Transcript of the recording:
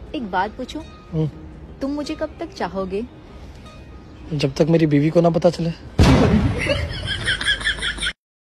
एक बात पूछूं? तुम मुझे कब तक चाहोगे? जब तक मेरी बीवी को ना पता चले।